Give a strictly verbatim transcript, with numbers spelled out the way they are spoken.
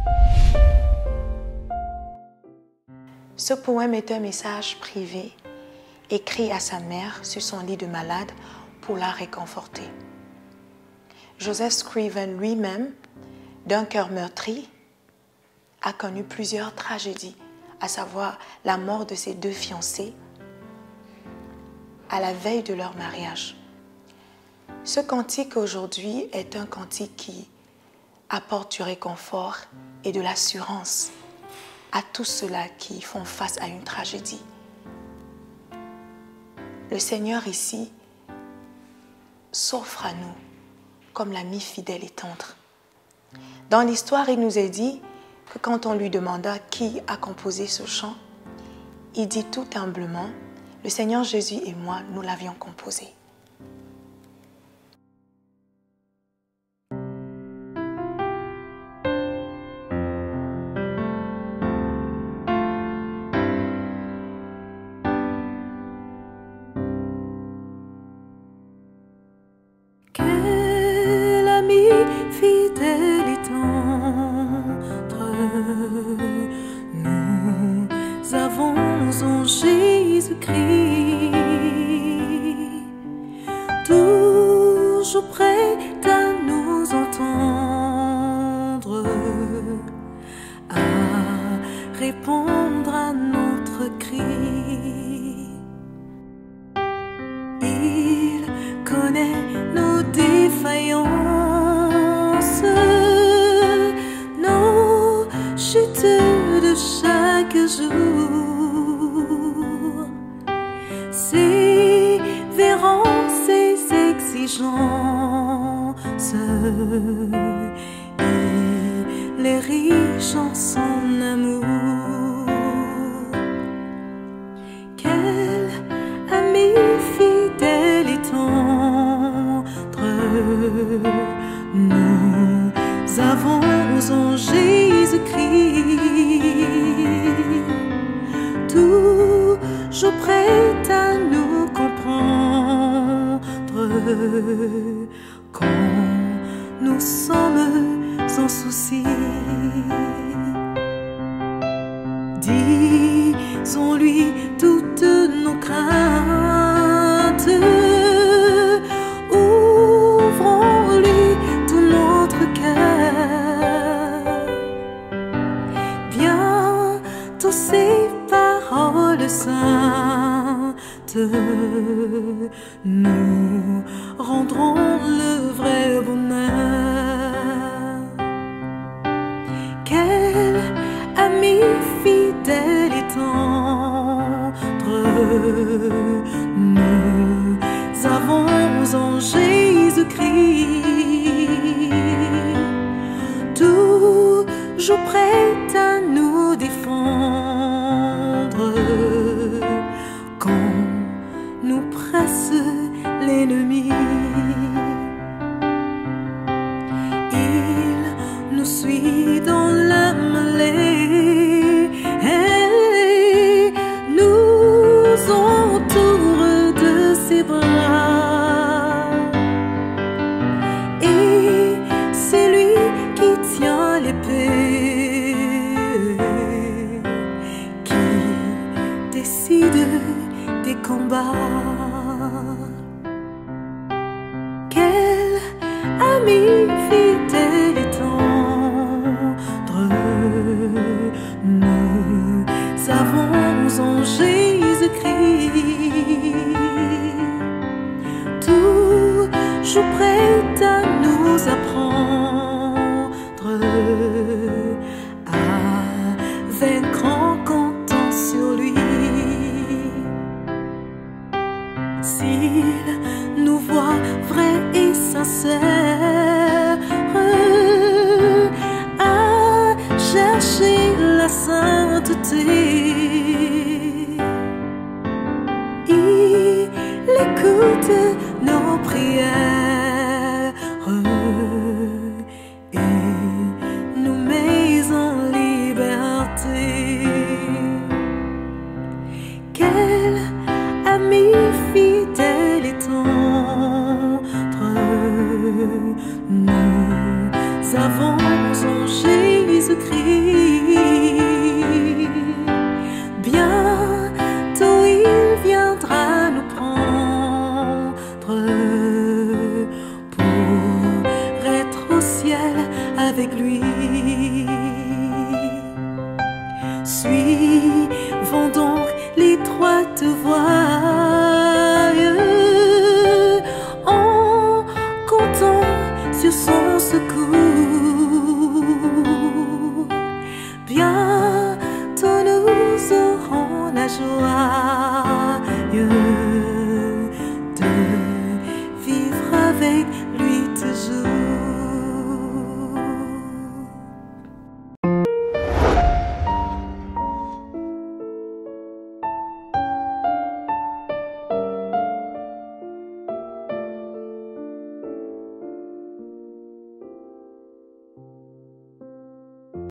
Ce poème est un message privé écrit à sa mère sur son lit de malade pour la réconforter. Joseph Scriven lui-même, d'un cœur meurtri, a connu plusieurs tragédies, à savoir la mort de ses deux fiancés à la veille de leur mariage. Ce cantique aujourd'hui est un cantique qui apporte du réconfort et de l'assurance à tous ceux-là qui font face à une tragédie. Le Seigneur ici s'offre à nous comme l'ami fidèle et tendre. Dans l'histoire, il nous est dit que quand on lui demanda qui a composé ce chant, il dit tout humblement, « Le Seigneur Jésus et moi, nous l'avions composé. » Quel ami fidèle et tendre nous avons en Jésus-Christ, toujours prêt à nous entendre, à répondre à notre cri. Il connaît nos défaillances, nos chutes de chaque jour, sévérant ses exigences. Il est riche en son amour. Quel ami fidèle et tendre nous avons en Jésus-Christ, toujours prêt à nous comprendre quand nous sommes sans souci. Disons-lui toutes nos craintes, ouvrons-lui tout notre cœur. Bientôt ces paroles saintes nous rendront le vrai bonheur. Quel ami fidèle et tendre nous avons en Jésus-Christ, toujours prêt à nous défendre quand nous presse l'ennemi. Il nous suit dans la mêlée et nous entoure de ses bras. Et c'est lui qui tient l'épée, qui décide des combats. Quel ami fidèle et tendre nous avons en Jésus-Christ, toujours prêt à nous apprendre à vaincre en comptant sur lui. S'il nous voit vrais et sincères à chercher la sainteté, il écoute nos prières et nous met en liberté. Quel ami fidèle et tendre nous avons en Jésus-Christ, Suivons donc l'étroite voie